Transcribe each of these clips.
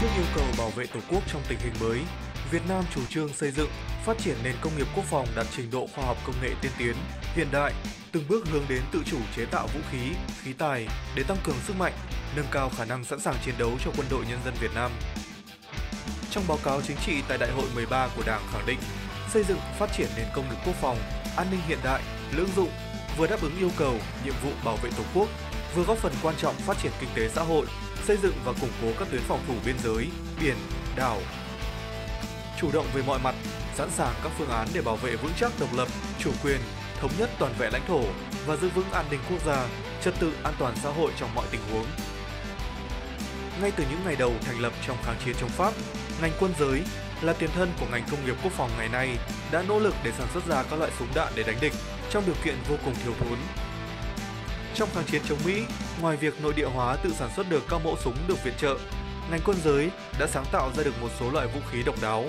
Trước yêu cầu bảo vệ Tổ quốc trong tình hình mới, Việt Nam chủ trương xây dựng, phát triển nền công nghiệp quốc phòng đạt trình độ khoa học công nghệ tiên tiến, hiện đại, từng bước hướng đến tự chủ chế tạo vũ khí, khí tài để tăng cường sức mạnh, nâng cao khả năng sẵn sàng chiến đấu cho quân đội nhân dân Việt Nam. Trong báo cáo chính trị tại Đại hội 13 của Đảng khẳng định, xây dựng, phát triển nền công nghiệp quốc phòng, an ninh hiện đại, lưỡng dụng, vừa đáp ứng yêu cầu, nhiệm vụ bảo vệ Tổ quốc, vừa góp phần quan trọng phát triển kinh tế xã hội, xây dựng và củng cố các tuyến phòng thủ biên giới, biển, đảo. Chủ động về mọi mặt, sẵn sàng các phương án để bảo vệ vững chắc độc lập, chủ quyền, thống nhất toàn vẹn lãnh thổ và giữ vững an ninh quốc gia, trật tự an toàn xã hội trong mọi tình huống. Ngay từ những ngày đầu thành lập trong kháng chiến chống Pháp, ngành quân giới là tiền thân của ngành công nghiệp quốc phòng ngày nay đã nỗ lực để sản xuất ra các loại súng đạn để đánh địch trong điều kiện vô cùng thiếu thốn. Trong kháng chiến chống Mỹ, ngoài việc nội địa hóa tự sản xuất được các mẫu súng được viện trợ, ngành quân giới đã sáng tạo ra được một số loại vũ khí độc đáo.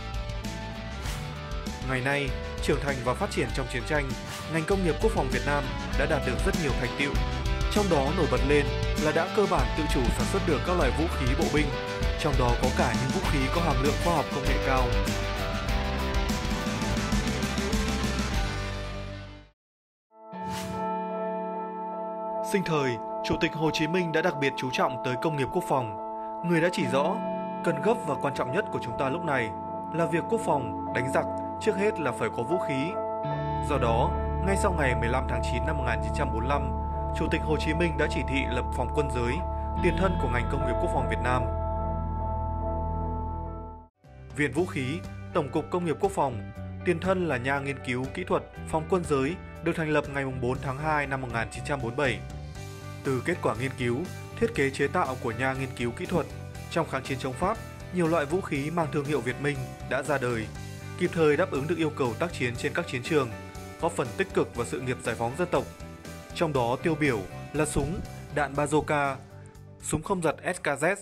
Ngày nay, trưởng thành và phát triển trong chiến tranh, ngành công nghiệp quốc phòng Việt Nam đã đạt được rất nhiều thành tựu. Trong đó nổi bật lên là đã cơ bản tự chủ sản xuất được các loại vũ khí bộ binh, trong đó có cả những vũ khí có hàm lượng khoa học công nghệ cao. Sinh thời, Chủ tịch Hồ Chí Minh đã đặc biệt chú trọng tới công nghiệp quốc phòng. Người đã chỉ rõ, cần gấp và quan trọng nhất của chúng ta lúc này là việc quốc phòng, đánh giặc, trước hết là phải có vũ khí. Do đó, ngay sau ngày 15 tháng 9 năm 1945, Chủ tịch Hồ Chí Minh đã chỉ thị lập phòng quân giới, tiền thân của ngành công nghiệp quốc phòng Việt Nam. Viện Vũ khí, Tổng cục Công nghiệp Quốc phòng, tiền thân là Nha Nghiên cứu Kỹ thuật, phòng quân giới, được thành lập ngày 4 tháng 2 năm 1947. Từ kết quả nghiên cứu, thiết kế chế tạo của Nha Nghiên cứu Kỹ thuật, trong kháng chiến chống Pháp, nhiều loại vũ khí mang thương hiệu Việt Minh đã ra đời, kịp thời đáp ứng được yêu cầu tác chiến trên các chiến trường, góp phần tích cực vào sự nghiệp giải phóng dân tộc. Trong đó tiêu biểu là súng, đạn bazooka, súng không giật SKZ.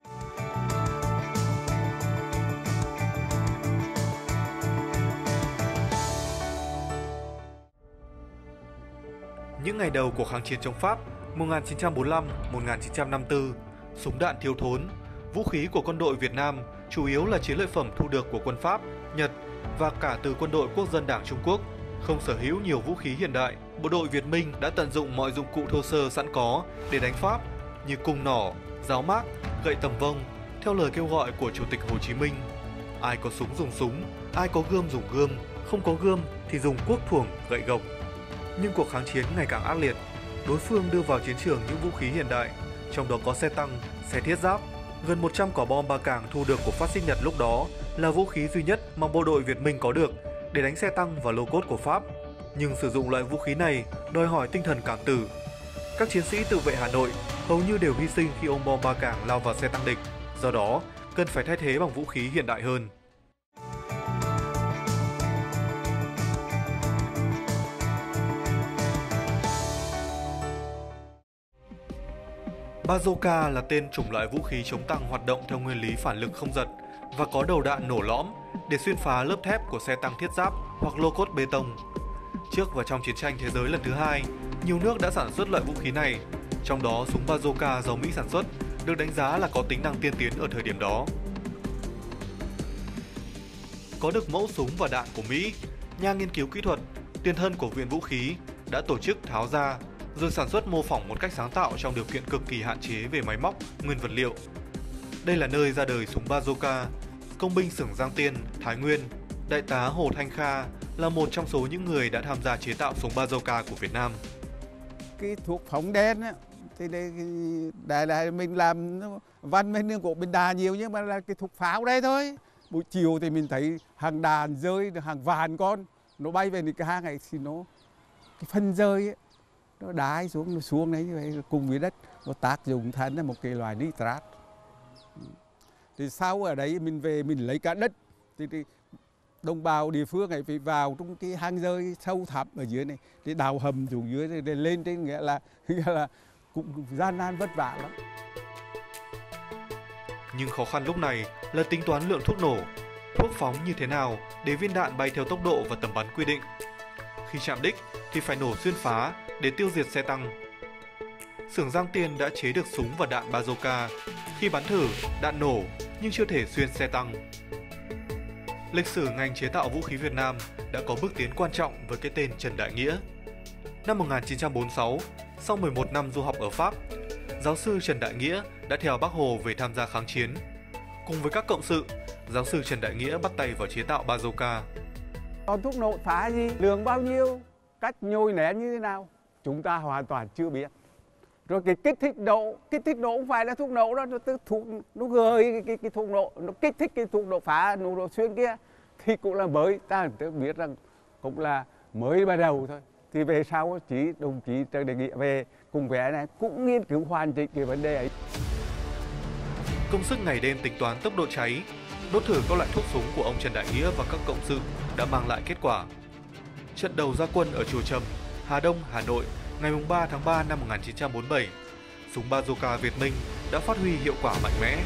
Những ngày đầu của kháng chiến chống Pháp 1945-1954, súng đạn thiếu thốn, vũ khí của quân đội Việt Nam chủ yếu là chiến lợi phẩm thu được của quân Pháp, Nhật và cả từ quân đội Quốc dân Đảng Trung Quốc, không sở hữu nhiều vũ khí hiện đại. Bộ đội Việt Minh đã tận dụng mọi dụng cụ thô sơ sẵn có để đánh Pháp như cung nỏ, giáo mác, gậy tầm vông, theo lời kêu gọi của Chủ tịch Hồ Chí Minh. Ai có súng dùng súng, ai có gươm dùng gươm, không có gươm thì dùng cuốc thuồng, gậy gộc. Nhưng cuộc kháng chiến ngày càng ác liệt, đối phương đưa vào chiến trường những vũ khí hiện đại, trong đó có xe tăng, xe thiết giáp. Gần 100 quả bom ba càng thu được của phát xít Nhật lúc đó là vũ khí duy nhất mà bộ đội Việt Minh có được để đánh xe tăng và lô cốt của Pháp. Nhưng sử dụng loại vũ khí này đòi hỏi tinh thần cảm tử. Các chiến sĩ tự vệ Hà Nội hầu như đều hy sinh khi ôm bom ba càng lao vào xe tăng địch, do đó cần phải thay thế bằng vũ khí hiện đại hơn. Bazooka là tên chủng loại vũ khí chống tăng hoạt động theo nguyên lý phản lực không giật và có đầu đạn nổ lõm để xuyên phá lớp thép của xe tăng thiết giáp hoặc lô cốt bê tông. Trước và trong chiến tranh thế giới lần thứ hai, nhiều nước đã sản xuất loại vũ khí này, trong đó súng bazooka do Mỹ sản xuất được đánh giá là có tính năng tiên tiến ở thời điểm đó. Có được mẫu súng và đạn của Mỹ, Nha Nghiên cứu Kỹ thuật, tiền thân của Viện Vũ khí, đã tổ chức tháo ra rồi sản xuất mô phỏng một cách sáng tạo trong điều kiện cực kỳ hạn chế về máy móc, nguyên vật liệu. Đây là nơi ra đời súng bazooka. Công binh xưởng Giang Tiên, Thái Nguyên, Đại tá Hồ Thanh Kha là một trong số những người đã tham gia chế tạo súng bazooka của Việt Nam. Cái thuốc phóng đen á, thì đây mình làm văn minh của bên Đà nhiều, nhưng mà là cái thuốc pháo đây thôi. Buổi chiều thì mình thấy hàng đàn rơi, hàng vạn con nó bay về cái hang này thì cái phân rơi ấy, nó đái xuống, nó xuống đấy như vậy cùng với đất, nó tác dụng thành là một cái loại nitrat. Thì sau ở đấy mình về mình lấy cả đất, thì đồng bào địa phương này phải vào trong cái hang rơi sâu thẳm ở dưới này để đào hầm xuống dưới để lên trên, nghĩa là cũng gian nan vất vả lắm. Nhưng khó khăn lúc này là tính toán lượng thuốc nổ, thuốc phóng như thế nào để viên đạn bay theo tốc độ và tầm bắn quy định. Khi chạm đích thì phải nổ xuyên phá để tiêu diệt xe tăng. xưởng Giang Tiên đã chế được súng và đạn bazooka. Khi bắn thử, đạn nổ nhưng chưa thể xuyên xe tăng. Lịch sử ngành chế tạo vũ khí Việt Nam đã có bước tiến quan trọng với cái tên Trần Đại Nghĩa. Năm 1946, sau 11 năm du học ở Pháp, giáo sư Trần Đại Nghĩa đã theo Bác Hồ về tham gia kháng chiến. Cùng với các cộng sự, giáo sư Trần Đại Nghĩa bắt tay vào chế tạo bazooka. Còn thuốc nổ phá gì, lượng bao nhiêu, cách nhồi nén như thế nào, chúng ta hoàn toàn chưa biết. Rồi cái kích thích nổ không phải là thuốc nổ đó, nó gợi cái thuốc nổ, nó kích thích cái thuốc nổ phá, nổ xuyên kia thì cũng là mới, ta biết rằng cũng là mới bắt đầu thôi. Thì về sau đồng chí Trần Đại Nghĩa về cùng với này cũng nghiên cứu hoàn chỉnh cái vấn đề ấy. Công sức ngày đêm tính toán tốc độ cháy, đốt thử các loại thuốc súng của ông Trần Đại Nghĩa và các cộng sự đã mang lại kết quả. Trận đầu ra quân ở Chùa Trầm, Hà Đông, Hà Nội ngày 3 tháng 3 năm 1947, súng bazooka Việt Minh đã phát huy hiệu quả mạnh mẽ.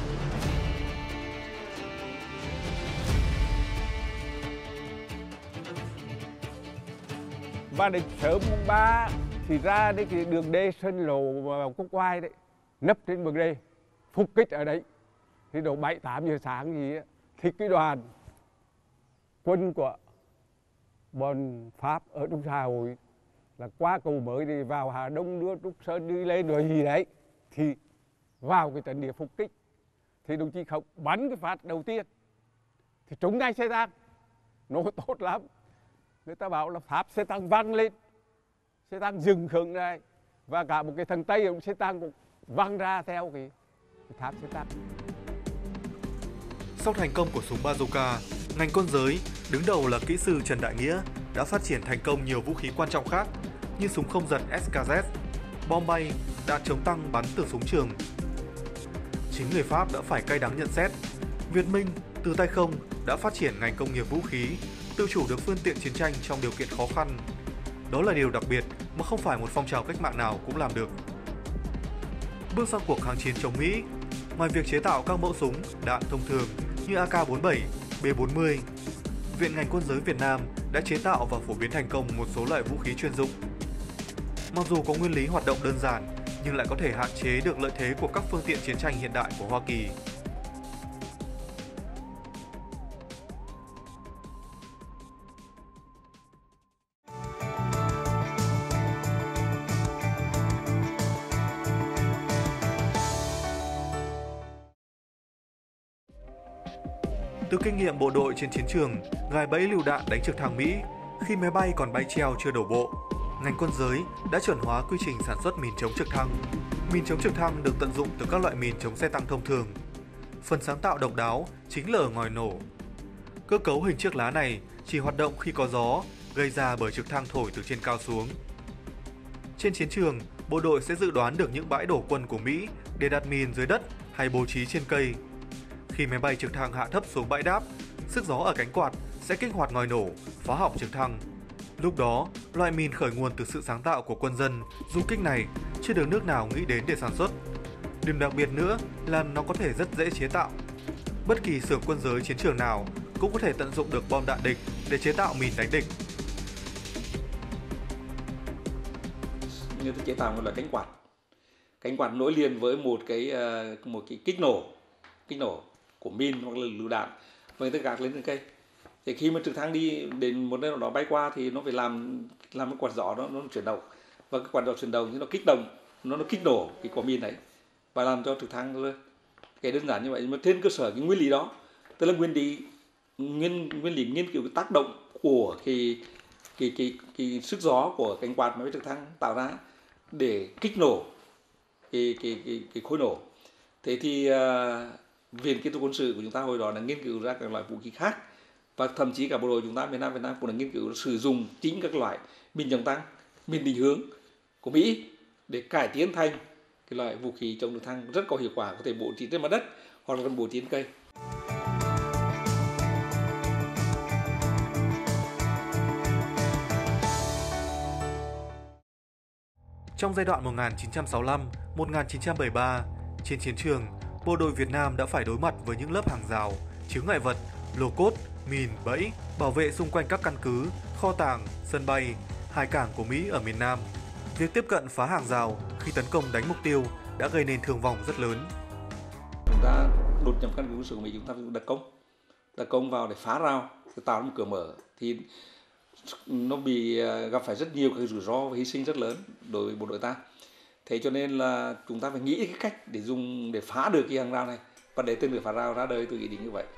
Và đến sớm mùng 3 thì ra đấy cái đường đê Sơn Lộ vào Cốc Oai đấy, nấp trên bờ đê, phục kích ở đấy. Thì độ 7-8 giờ sáng gì ấy, thì cái đoàn quân của bọn Pháp ở trong xã hội là qua cầu mới thì vào Hà Đông đưa Trúc Sơn đi lên rồi gì đấy, thì vào cái trận địa phục kích thì đồng chí Khổng bắn cái phát đầu tiên thì trúng ngay xe tăng, nổ tốt lắm. Người ta bảo là Pháp xe tăng văng lên, xe tăng dừng khựng này, và cả một cái thằng Tây cũng xe tăng cũng văng ra theo cái tháp xe tăng. Sau thành công của súng bazooka, ngành quân giới đứng đầu là kỹ sư Trần Đại Nghĩa đã phát triển thành công nhiều vũ khí quan trọng khác như súng không giật SKZ, bom bay, đạn chống tăng bắn từ súng trường. Chính người Pháp đã phải cay đắng nhận xét, Việt Minh từ tay không đã phát triển ngành công nghiệp vũ khí, tự chủ được phương tiện chiến tranh trong điều kiện khó khăn. Đó là điều đặc biệt mà không phải một phong trào cách mạng nào cũng làm được. Bước sang cuộc kháng chiến chống Mỹ, ngoài việc chế tạo các mẫu súng, đạn thông thường như AK-47, B-40, Viện ngành quân giới Việt Nam đã chế tạo và phổ biến thành công một số loại vũ khí chuyên dụng. Mặc dù có nguyên lý hoạt động đơn giản, nhưng lại có thể hạn chế được lợi thế của các phương tiện chiến tranh hiện đại của Hoa Kỳ. Từ kinh nghiệm bộ đội trên chiến trường, gài bẫy lựu đạn đánh trực thăng Mỹ khi máy bay còn bay treo chưa đổ bộ, ngành quân giới đã chuẩn hóa quy trình sản xuất mìn chống trực thăng. Mìn chống trực thăng được tận dụng từ các loại mìn chống xe tăng thông thường. Phần sáng tạo độc đáo chính là ở ngòi nổ. Cơ cấu hình chiếc lá này chỉ hoạt động khi có gió, gây ra bởi trực thăng thổi từ trên cao xuống. Trên chiến trường, bộ đội sẽ dự đoán được những bãi đổ quân của Mỹ để đặt mìn dưới đất hay bố trí trên cây. Khi máy bay trực thăng hạ thấp xuống bãi đáp, sức gió ở cánh quạt sẽ kích hoạt ngòi nổ, phá hỏng trực thăng. Lúc đó, loại mìn khởi nguồn từ sự sáng tạo của quân dân, du kích này chưa được nước nào nghĩ đến để sản xuất. Điểm đặc biệt nữa là nó có thể rất dễ chế tạo. Bất kỳ xưởng quân giới chiến trường nào cũng có thể tận dụng được bom đạn địch để chế tạo mìn đánh địch. Như tôi chế tạo một loại cánh quạt nối liền với một cái kích nổ của mìn hoặc là lựu đạn, và người ta gạt lên trên cây. Thì khi mà trực thăng đi đến một nơi nào đó bay qua thì nó phải làm cái quạt gió nó chuyển động, và cái quạt gió chuyển động thì nó kích động, nó kích nổ cái quả mìn đấy và làm cho trực thăng rơi. Cái đơn giản như vậy, mà trên cơ sở cái nguyên lý đó, tức là nguyên lý nghiên cứu cái tác động của cái sức gió của cánh quạt mà trực thăng tạo ra để kích nổ cái khối nổ. Thế thì Viện Kỹ thuật Quân sự của chúng ta hồi đó đã nghiên cứu ra các loại vũ khí khác, và thậm chí cả bộ đội chúng ta Việt Nam cũng đã nghiên cứu sử dụng chính các loại mìn chống tăng, mìn định hướng của Mỹ để cải tiến thành cái loại vũ khí chống trực thăng rất có hiệu quả, có thể bố trí trên mặt đất hoặc là bố trí trên cây. Trong giai đoạn 1965-1973, trên chiến trường, bộ đội Việt Nam đã phải đối mặt với những lớp hàng rào, chướng ngại vật, lô cốt, mìn, bẫy, bảo vệ xung quanh các căn cứ, kho tàng, sân bay, hải cảng của Mỹ ở miền Nam. Việc tiếp cận phá hàng rào khi tấn công đánh mục tiêu đã gây nên thương vong rất lớn. Chúng ta đột nhập căn cứ quân sự của Mỹ, chúng ta đặc công vào để phá rào, để tạo ra một cửa mở, thì nó bị gặp phải rất nhiều cái rủi ro và hy sinh rất lớn đối với bộ đội ta. Thế cho nên là chúng ta phải nghĩ cái cách để dùng để phá được cái hàng rào này, và để tên lửa phá rào ra đời từ ý định như vậy.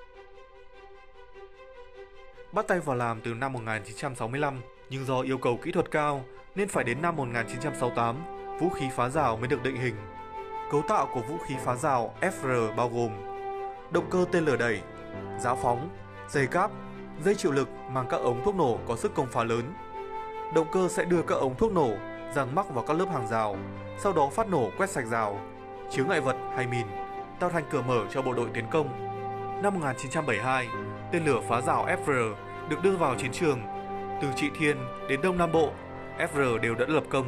Bắt tay vào làm từ năm 1965, nhưng do yêu cầu kỹ thuật cao nên phải đến năm 1968, vũ khí phá rào mới được định hình. Cấu tạo của vũ khí phá rào FR bao gồm động cơ tên lửa đẩy, giá phóng, dây cáp, dây chịu lực mang các ống thuốc nổ có sức công phá lớn. Động cơ sẽ đưa các ống thuốc nổ dàn mắc vào các lớp hàng rào, sau đó phát nổ quét sạch rào, chướng ngại vật hay mìn, tạo thành cửa mở cho bộ đội tiến công. Năm 1972, tên lửa phá rào FR được đưa vào chiến trường. Từ Trị Thiên đến Đông Nam Bộ, FR đều đã lập công.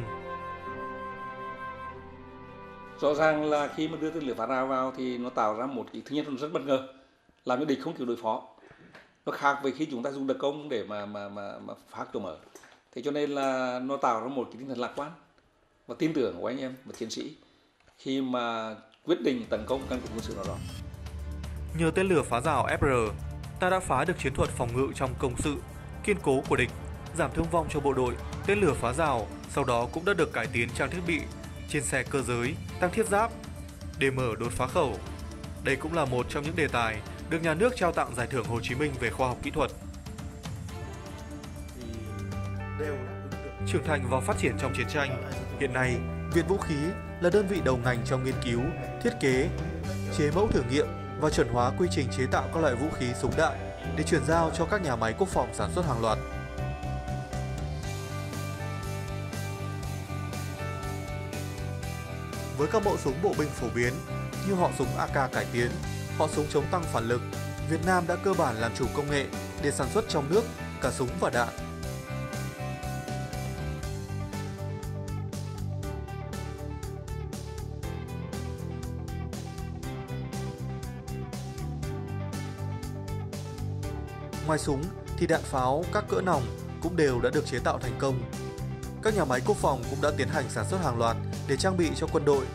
Rõ ràng là khi mà đưa tên lửa phá rào vào thì nó tạo ra một cái thứ nhất là rất bất ngờ, làm cho địch không kịp đối phó. Nó khác với khi chúng ta dùng đặc công để mà phá cửa mở. Thế cho nên là nó tạo ra một cái tinh thần lạc quan và tin tưởng của anh em và chiến sĩ khi mà quyết định tấn công căn cứ quân sự nào đó. Nhờ tên lửa phá rào FR, ta đã phá được chiến thuật phòng ngự trong công sự, kiên cố của địch, giảm thương vong cho bộ đội. Tên lửa phá rào sau đó cũng đã được cải tiến trang thiết bị trên xe cơ giới, tăng thiết giáp để mở đột phá khẩu. Đây cũng là một trong những đề tài được nhà nước trao tặng Giải thưởng Hồ Chí Minh về khoa học kỹ thuật. Trưởng thành và phát triển trong chiến tranh, hiện nay Viện Vũ khí là đơn vị đầu ngành trong nghiên cứu, thiết kế, chế mẫu thử nghiệm và chuẩn hóa quy trình chế tạo các loại vũ khí súng đạn để chuyển giao cho các nhà máy quốc phòng sản xuất hàng loạt. Với các mẫu súng bộ binh phổ biến như họ súng AK cải tiến, họ súng chống tăng phản lực, Việt Nam đã cơ bản làm chủ công nghệ để sản xuất trong nước cả súng và đạn. Ngoài súng thì đạn pháo các cỡ nòng cũng đều đã được chế tạo thành công. Các nhà máy quốc phòng cũng đã tiến hành sản xuất hàng loạt để trang bị cho quân đội.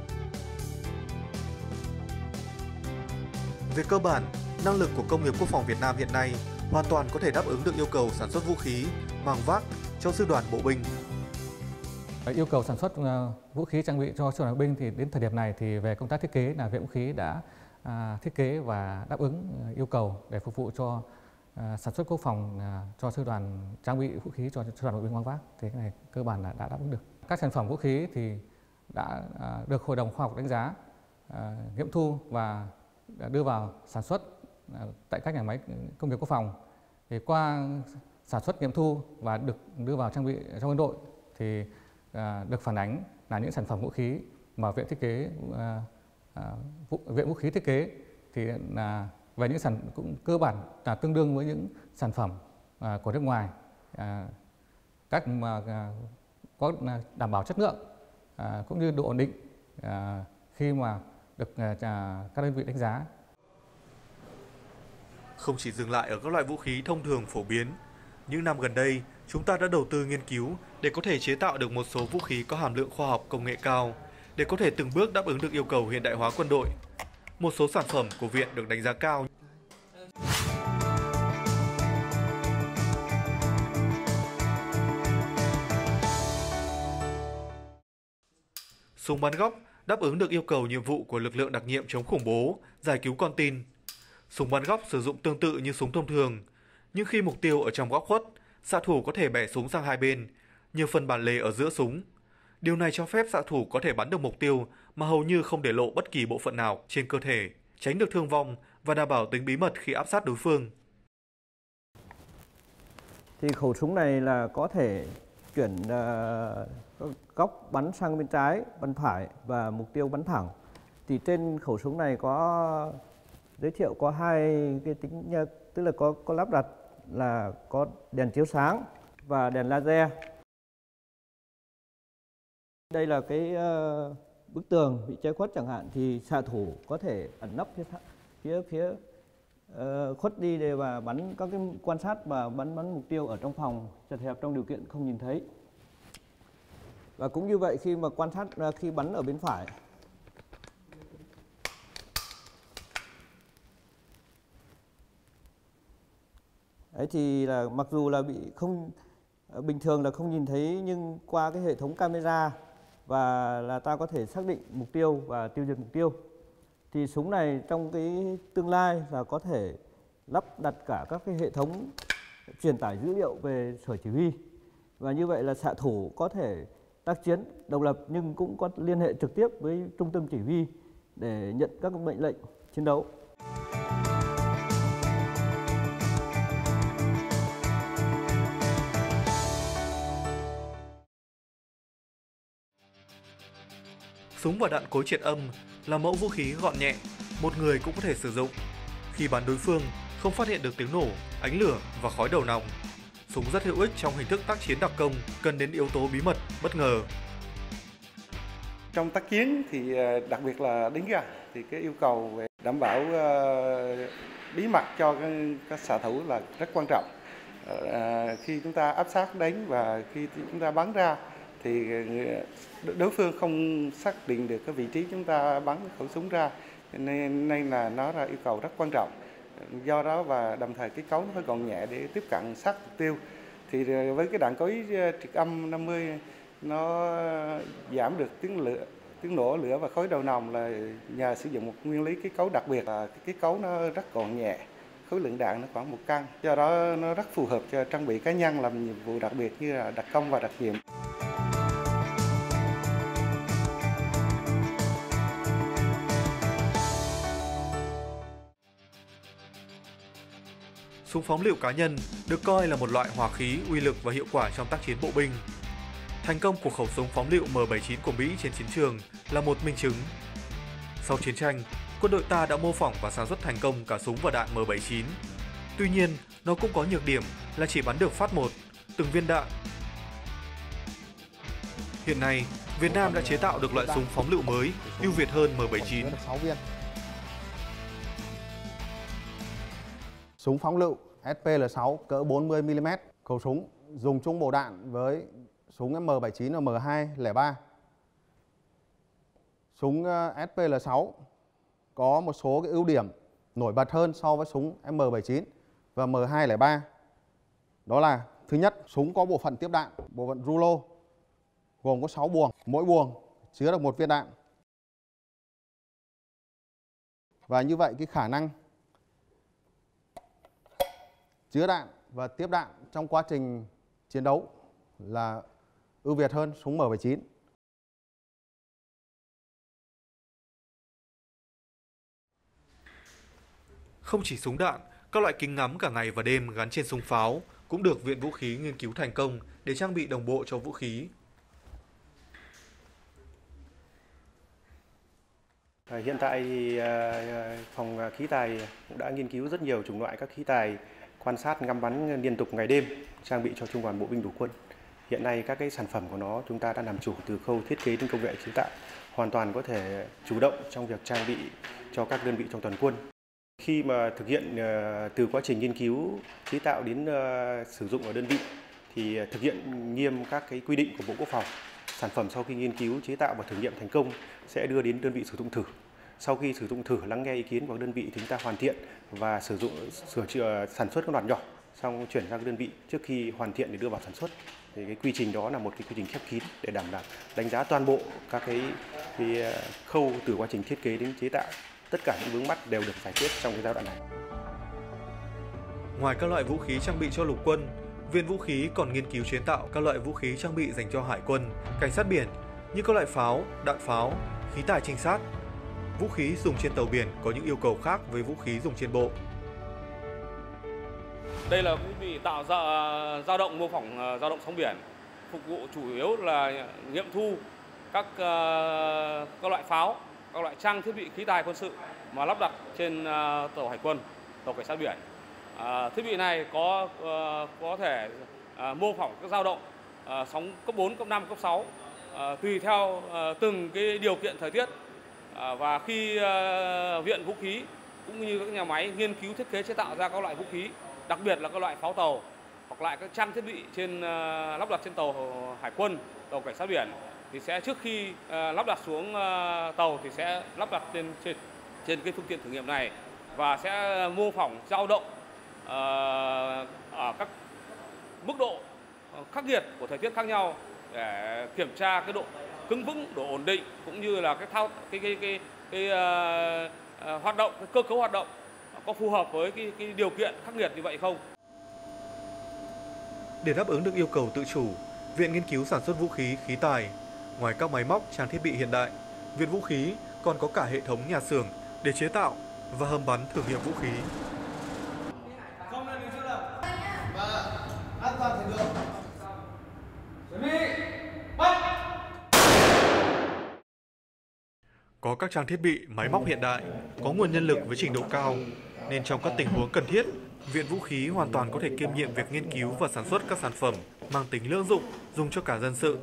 Về cơ bản, năng lực của công nghiệp quốc phòng Việt Nam hiện nay hoàn toàn có thể đáp ứng được yêu cầu sản xuất vũ khí, mang vác cho sư đoàn bộ binh. Yêu cầu sản xuất vũ khí trang bị cho sư đoàn bộ binh thì đến thời điểm này thì về công tác thiết kế là Viện Vũ khí đã thiết kế và đáp ứng yêu cầu để phục vụ cho sản xuất quốc phòng cho sư đoàn trang bị vũ khí cho sư đoàn bộ binh mang vác, thì cái này cơ bản là đã đáp ứng được. Các sản phẩm vũ khí thì đã được Hội đồng Khoa học đánh giá, nghiệm thu và đưa vào sản xuất tại các nhà máy công nghiệp quốc phòng. Thì qua sản xuất nghiệm thu và được đưa vào trang bị cho quân đội thì được phản ánh là những sản phẩm vũ khí mà Viện Vũ khí thiết kế thì là về những cũng cơ bản là tương đương với những sản phẩm của nước ngoài, các mà có đảm bảo chất lượng cũng như độ ổn định khi mà được các đơn vị đánh giá. Không chỉ dừng lại ở các loại vũ khí thông thường phổ biến, những năm gần đây chúng ta đã đầu tư nghiên cứu để có thể chế tạo được một số vũ khí có hàm lượng khoa học công nghệ cao để có thể từng bước đáp ứng được yêu cầu hiện đại hóa quân đội. Một số sản phẩm của viện được đánh giá cao. Súng bắn góc đáp ứng được yêu cầu nhiệm vụ của lực lượng đặc nhiệm chống khủng bố, giải cứu con tin. Súng bắn góc sử dụng tương tự như súng thông thường, nhưng khi mục tiêu ở trong góc khuất, xạ thủ có thể bẻ súng sang hai bên, như phần bản lề ở giữa súng. Điều này cho phép xạ thủ có thể bắn được mục tiêu mà hầu như không để lộ bất kỳ bộ phận nào trên cơ thể, tránh được thương vong và đảm bảo tính bí mật khi áp sát đối phương. Thì khẩu súng này là có thể chuyển góc bắn sang bên trái, bắn phải và mục tiêu bắn thẳng. Thì trên khẩu súng này có giới thiệu có hai cái tính, tức là có lắp đặt là có đèn chiếu sáng và đèn laser. Đây là cái bức tường bị che khuất chẳng hạn thì xạ thủ có thể ẩn nấp phía khuất đi để và bắn các cái quan sát và bắn mục tiêu ở trong phòng chật hẹp trong điều kiện không nhìn thấy. Và cũng như vậy khi mà quan sát khi bắn ở bên phải. Đấy thì là mặc dù là bị không bình thường là không nhìn thấy, nhưng qua cái hệ thống camera và là ta có thể xác định mục tiêu và tiêu diệt mục tiêu. Thì súng này trong cái tương lai là có thể lắp đặt cả các cái hệ thống truyền tải dữ liệu về sở chỉ huy. Và như vậy là xạ thủ có thể tác chiến độc lập nhưng cũng có liên hệ trực tiếp với trung tâm chỉ huy để nhận các mệnh lệnh chiến đấu. Súng và đạn cối triệt âm là mẫu vũ khí gọn nhẹ, một người cũng có thể sử dụng. Khi bắn đối phương không phát hiện được tiếng nổ, ánh lửa và khói đầu nòng. Súng rất hữu ích trong hình thức tác chiến đặc công cần đến yếu tố bí mật, bất ngờ. Trong tác chiến thì đặc biệt là đánh gà thì cái yêu cầu về đảm bảo bí mật cho các xạ thủ là rất quan trọng. Khi chúng ta áp sát đánh và khi chúng ta bắn ra thì đối phương không xác định được cái vị trí chúng ta bắn khẩu súng ra, nên là nó là yêu cầu rất quan trọng. Do đó và đồng thời cái cấu nó phải gọn nhẹ để tiếp cận sát mục tiêu. Thì với cái đạn cối triệt âm 50 nó giảm được tiếng nổ lửa và khói đầu nòng là nhờ sử dụng một nguyên lý kết cấu đặc biệt, là cái cấu nó rất gọn nhẹ, khối lượng đạn nó khoảng 1 cân. Do đó nó rất phù hợp cho trang bị cá nhân làm nhiệm vụ đặc biệt như là đặc công và đặc nhiệm. Súng phóng lựu cá nhân được coi là một loại hỏa khí uy lực và hiệu quả trong tác chiến bộ binh. Thành công của khẩu súng phóng lựu M79 của Mỹ trên chiến trường là một minh chứng. Sau chiến tranh, quân đội ta đã mô phỏng và sản xuất thành công cả súng và đạn M79. Tuy nhiên, nó cũng có nhược điểm là chỉ bắn được phát một, từng viên đạn. Hiện nay, Việt Nam đã chế tạo được loại súng phóng lựu mới, ưu việt hơn M79. Súng phóng lựu SPL6 cỡ 40mm, khẩu súng dùng chung bộ đạn với súng M79 và M203. Súng SPL6 có một số cái ưu điểm nổi bật hơn so với súng M79 và M203. Đó là thứ nhất, súng có bộ phận tiếp đạn, bộ phận rulo gồm có 6 buồng, mỗi buồng chứa được 1 viên đạn. Và như vậy cái khả năng chứa đạn và tiếp đạn trong quá trình chiến đấu là ưu việt hơn súng M79. Không chỉ súng đạn, các loại kính ngắm cả ngày và đêm gắn trên súng pháo cũng được Viện Vũ khí nghiên cứu thành công để trang bị đồng bộ cho vũ khí. Hiện tại thì phòng khí tài cũng đã nghiên cứu rất nhiều chủng loại các khí tài quan sát ngắm bắn liên tục ngày đêm trang bị cho Trung đoàn Bộ binh Đủ quân. Hiện nay các cái sản phẩm của nó chúng ta đã làm chủ từ khâu thiết kế đến công nghệ chế tạo, hoàn toàn có thể chủ động trong việc trang bị cho các đơn vị trong toàn quân. Khi mà thực hiện từ quá trình nghiên cứu chế tạo đến sử dụng ở đơn vị thì thực hiện nghiêm các cái quy định của Bộ Quốc phòng. Sản phẩm sau khi nghiên cứu chế tạo và thử nghiệm thành công sẽ đưa đến đơn vị sử dụng thử. Sau khi sử dụng thử lắng nghe ý kiến của đơn vị thì chúng ta hoàn thiện và sử dụng sửa chữa sản xuất các đoạn nhỏ, xong chuyển sang đơn vị trước khi hoàn thiện để đưa vào sản xuất. Thì cái quy trình đó là một cái quy trình khép kín để đảm bảo đánh giá toàn bộ các cái khâu từ quá trình thiết kế đến chế tạo. Tất cả những vướng mắc đều được giải quyết trong cái giai đoạn này. Ngoài các loại vũ khí trang bị cho lục quân, Viện Vũ khí còn nghiên cứu chế tạo các loại vũ khí trang bị dành cho hải quân, cảnh sát biển như các loại pháo, đạn pháo, khí tài trinh sát. Vũ khí dùng trên tàu biển có những yêu cầu khác với vũ khí dùng trên bộ. Đây là thiết bị tạo ra dao động mô phỏng dao động sóng biển, phục vụ chủ yếu là nghiệm thu các loại pháo, các loại trang thiết bị khí tài quân sự mà lắp đặt trên tàu hải quân, tàu cảnh sát biển. Thiết bị này có thể mô phỏng các dao động sóng cấp 4, cấp 5, cấp 6 tùy theo từng cái điều kiện thời tiết. Và khi Viện Vũ khí cũng như các nhà máy nghiên cứu thiết kế chế tạo ra các loại vũ khí, đặc biệt là các loại pháo tàu hoặc lại các trang thiết bị lắp đặt trên tàu hải quân, tàu cảnh sát biển thì sẽ trước khi lắp đặt xuống tàu thì sẽ lắp đặt trên cái phương tiện thử nghiệm này và sẽ mô phỏng dao động ở các mức độ khắc nghiệt của thời tiết khác nhau để kiểm tra cái độ cứng vững, độ ổn định cũng như là cái hoạt động, cái cơ cấu hoạt động có phù hợp với cái điều kiện khắc nghiệt như vậy không. Để đáp ứng được yêu cầu tự chủ, Viện Nghiên cứu Sản xuất Vũ khí Khí tài, ngoài các máy móc, trang thiết bị hiện đại, Viện Vũ khí còn có cả hệ thống nhà xưởng để chế tạo và hầm bắn thử nghiệm vũ khí. Có các trang thiết bị, máy móc hiện đại, có nguồn nhân lực với trình độ cao, nên trong các tình huống cần thiết, Viện Vũ khí hoàn toàn có thể kiêm nhiệm việc nghiên cứu và sản xuất các sản phẩm mang tính lưỡng dụng, dùng cho cả dân sự.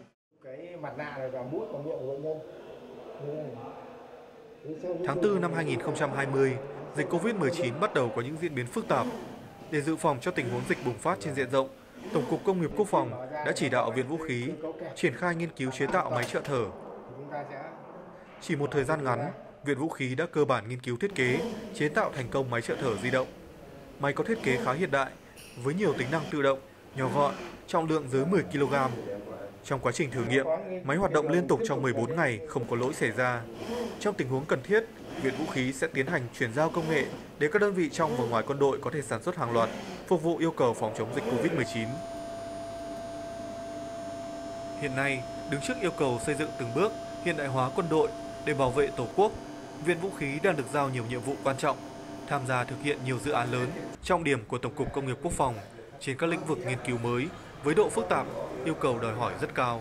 Tháng 4 năm 2020, dịch Covid-19 bắt đầu có những diễn biến phức tạp. Để dự phòng cho tình huống dịch bùng phát trên diện rộng, Tổng cục Công nghiệp Quốc phòng đã chỉ đạo Viện Vũ khí triển khai nghiên cứu chế tạo máy trợ thở. Chỉ một thời gian ngắn, Viện Vũ khí đã cơ bản nghiên cứu thiết kế, chế tạo thành công máy trợ thở di động. Máy có thiết kế khá hiện đại, với nhiều tính năng tự động, nhỏ gọn, trọng lượng dưới 10 kg. Trong quá trình thử nghiệm, máy hoạt động liên tục trong 14 ngày, không có lỗi xảy ra. Trong tình huống cần thiết, Viện Vũ khí sẽ tiến hành chuyển giao công nghệ để các đơn vị trong và ngoài quân đội có thể sản xuất hàng loạt, phục vụ yêu cầu phòng chống dịch Covid-19. Hiện nay, đứng trước yêu cầu xây dựng từng bước hiện đại hóa quân đội để bảo vệ Tổ quốc, Viện Vũ khí đang được giao nhiều nhiệm vụ quan trọng, tham gia thực hiện nhiều dự án lớn, trọng điểm của Tổng cục Công nghiệp Quốc phòng trên các lĩnh vực nghiên cứu mới với độ phức tạp, yêu cầu đòi hỏi rất cao.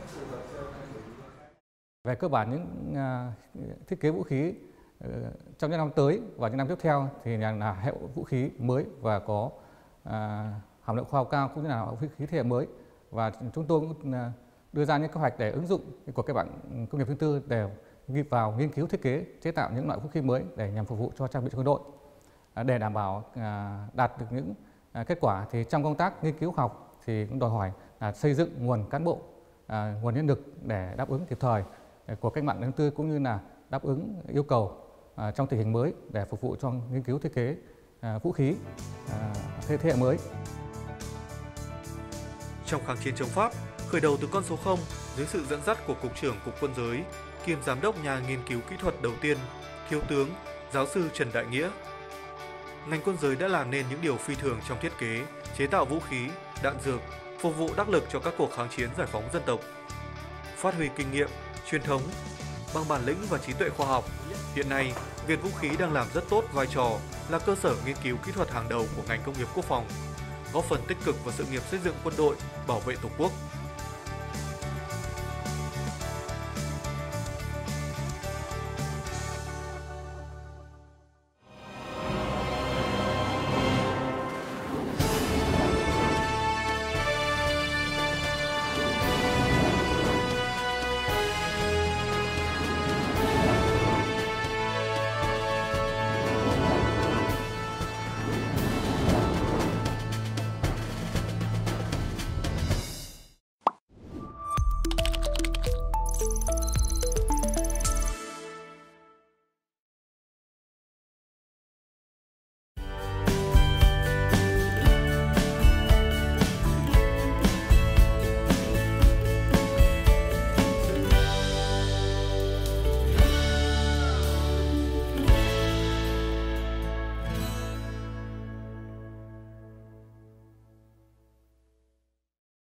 Về cơ bản những thiết kế vũ khí trong những năm tới và những năm tiếp theo thì là hệ vũ khí mới và có hàm lượng khoa học cao cũng như là vũ khí thế hệ mới, và chúng tôi cũng đưa ra những kế hoạch để ứng dụng của các bạn công nghiệp thứ tư để ghi vào nghiên cứu thiết kế chế tạo những loại vũ khí mới để nhằm phục vụ cho trang bị cho quân đội. Để đảm bảo đạt được những kết quả thì trong công tác nghiên cứu khoa học thì cũng đòi hỏi là xây dựng nguồn cán bộ, nguồn nhân lực để đáp ứng kịp thời của cách mạng lần thứ tư cũng như là đáp ứng yêu cầu trong tình hình mới để phục vụ cho nghiên cứu thiết kế vũ khí thế hệ mới. Trong kháng chiến chống Pháp, khởi đầu từ con số 0 dưới sự dẫn dắt của Cục trưởng Cục Quân giới, kiêm Giám đốc nhà nghiên cứu kỹ thuật đầu tiên, Thiếu tướng, Giáo sư Trần Đại Nghĩa. Ngành quân giới đã làm nên những điều phi thường trong thiết kế, chế tạo vũ khí, đạn dược, phục vụ đắc lực cho các cuộc kháng chiến giải phóng dân tộc. Phát huy kinh nghiệm, truyền thống, bằng bản lĩnh và trí tuệ khoa học, hiện nay, Viện Vũ khí đang làm rất tốt vai trò là cơ sở nghiên cứu kỹ thuật hàng đầu của ngành công nghiệp quốc phòng, góp phần tích cực vào sự nghiệp xây dựng quân đội, bảo vệ Tổ quốc.